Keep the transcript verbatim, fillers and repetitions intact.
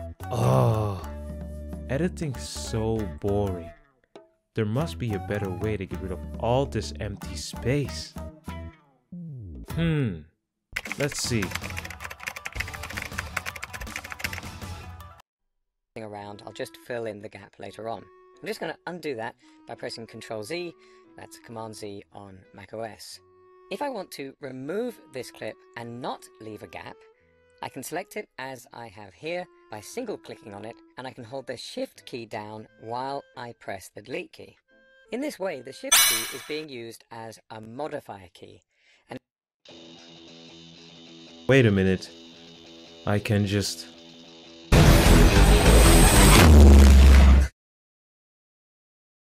Oh, editing's so boring. There must be a better way to get rid of all this empty space. Hmm, let's see. Around, I'll just fill in the gap later on. I'm just going to undo that by pressing control Z, that's command Z on macOS. If I want to remove this clip and not leave a gap, I can select it as I have here by single clicking on it, and I can hold the Shift key down while I press the delete key. In this way, the Shift key is being used as a modifier key. And wait a minute, I can just